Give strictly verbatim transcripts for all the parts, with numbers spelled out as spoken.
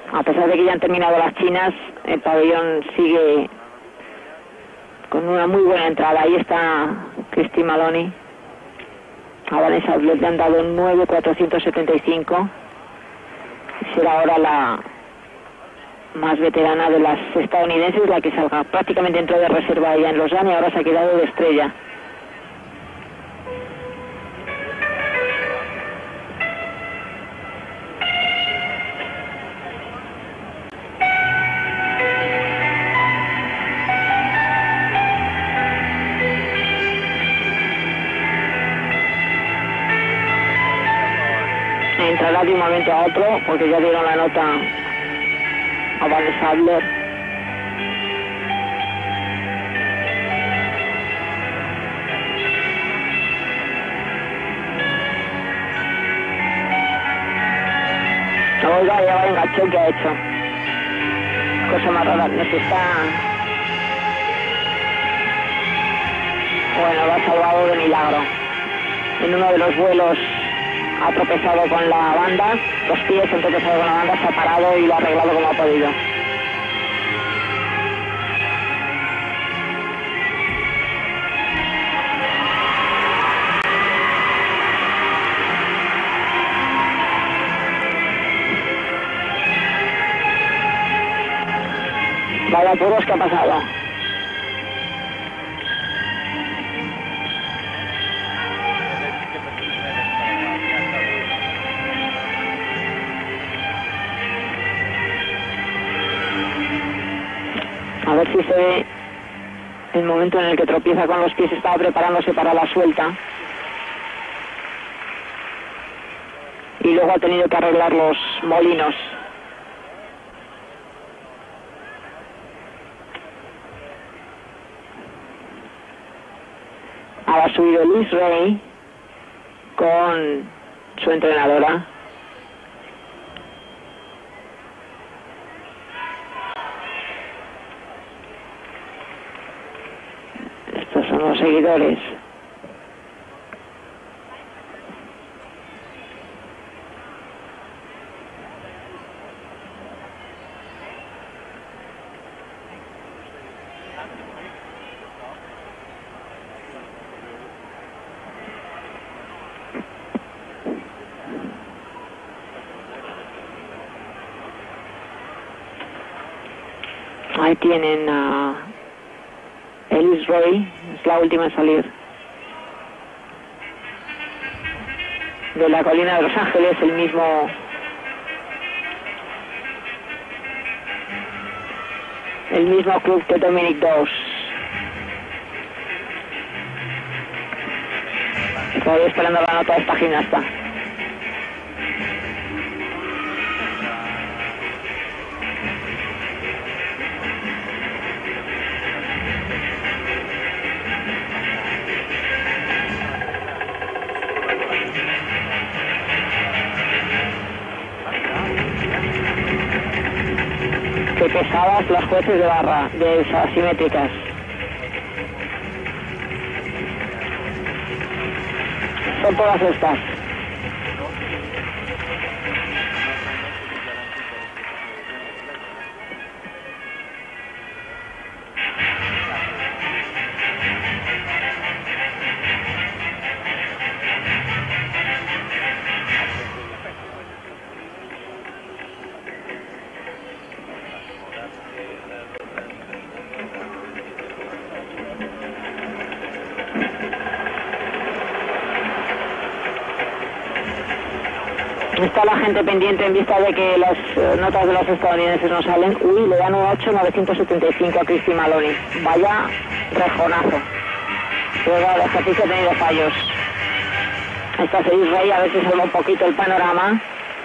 A pesar de que ya han terminado las chinas, el pabellón sigue con una muy buena entrada. Ahí está Christy Maloney. A Vanessa Outlet le han dado nueve cuatrocientos setenta y cinco. Será ahora la más veterana de las estadounidenses la que salga. Prácticamente entró de reserva ya en Lausanne y ahora se ha quedado de estrella. Entrará de un momento a otro porque ya dieron la nota a Vanessa Adler. Oiga, ya va enganchón que ha hecho. Cosa más rara, nos está... Bueno, lo ha salvado de milagro. En uno de los vuelos ha tropezado con la banda, los pies han tropezado con la banda, se ha parado y lo ha arreglado como ha podido. Vaya apuros que ha pasado. A ver si se ve el momento en el que tropieza con los pies. Estaba preparándose para la suelta. Y luego ha tenido que arreglar los molinos. Ahora ha subido Liz Ray con su entrenadora. Estos son los seguidores. Ahí tienen a Ellis Ray, es la última en salir de la colina de Los Ángeles, el mismo el mismo club que Dominic Dawes. Estoy esperando la nota de esta gimnasta. Qué pesadas los jueces de barra, de esas asimétricas. Son todas estas. Está la gente pendiente en vista de que las uh, notas de los estadounidenses no salen. Uy, le dan un ocho novecientos setenta y cinco a Christy Maloney. Vaya rejonazo. Luego el ejercicio ha tenido fallos. Esta Ellis Ray a ver si salva un poquito el panorama.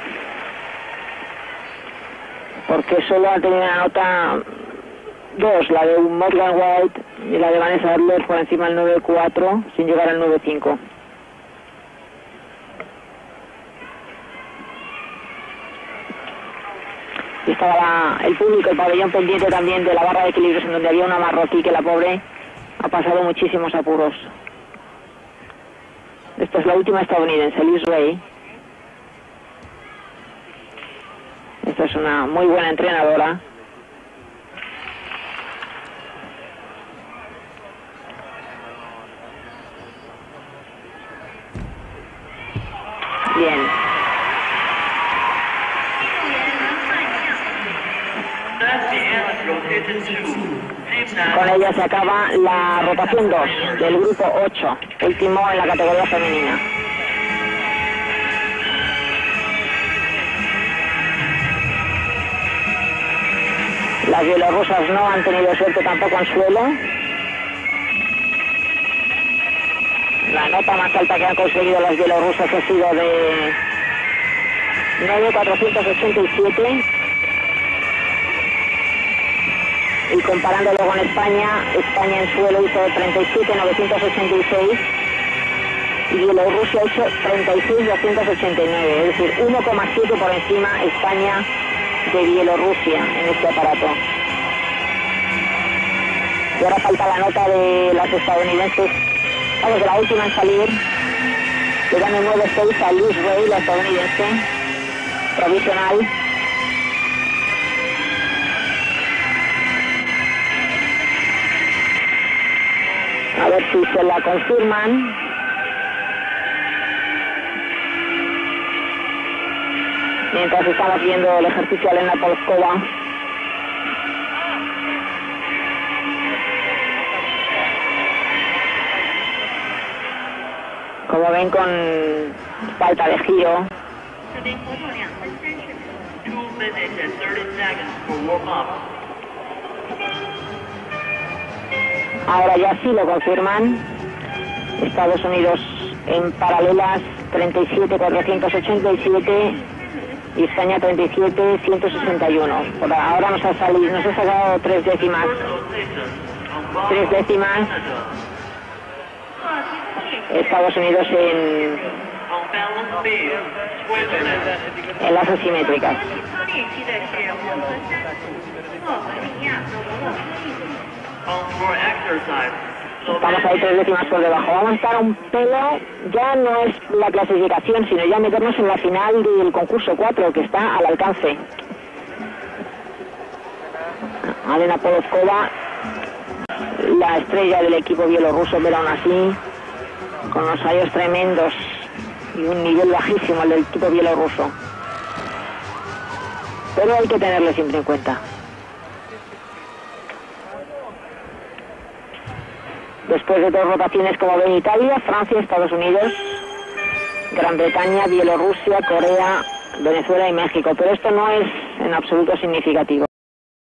Porque solo ha tenido una nota dos, la de Morgan White y la de Vanessa Adler por encima del nueve cuatro, sin llegar al nueve cinco. Y estaba la, el público, el pabellón pendiente también de la barra de equilibrios, en donde había una marroquí que la pobre ha pasado muchísimos apuros. Esta es la última estadounidense, Liz Ray. Esta Esto es una muy buena entrenadora. Bien. Con ella se acaba la rotación dos del grupo ocho, último en la categoría femenina. Las bielorrusas no han tenido suerte tampoco en suelo. La nota más alta que han conseguido las bielorrusas ha sido de nueve mil cuatrocientos ochenta y siete. Y comparándolo con España, España en suelo hizo treinta y siete mil novecientos ochenta y seis y Bielorrusia hizo treinta y seis mil doscientos ochenta y nueve, es decir, uno coma siete por encima España de Bielorrusia en este aparato. Y ahora falta la nota de las estadounidenses, vamos, de la última en salir, le dan el nueve seis a Liz Ray, la estadounidense, provisional. A ver si se la confirman. Mientras estamos viendo el ejercicio de Elena Polskova. Como ven, con falta de giro. Ahora ya sí lo confirman. Estados Unidos en paralelas treinta y siete mil cuatrocientos ochenta y siete y España treinta y siete mil ciento sesenta y uno. Por ahora nos ha salido, nos ha sacado tres décimas. Tres décimas. Estados Unidos en, en las asimétricas. Estamos ahí tres décimas por debajo. Vamos a estar un pelo, ya no es la clasificación, sino ya meternos en la final del concurso cuatro, que está al alcance. Elena Polskova, la estrella del equipo bielorruso, pero aún así, con los fallos tremendos y un nivel bajísimo el del equipo bielorruso. Pero hay que tenerlo siempre en cuenta. Después de dos rotaciones, como ven, Italia, Francia, Estados Unidos, Gran Bretaña, Bielorrusia, Corea, Venezuela y México. Pero esto no es en absoluto significativo.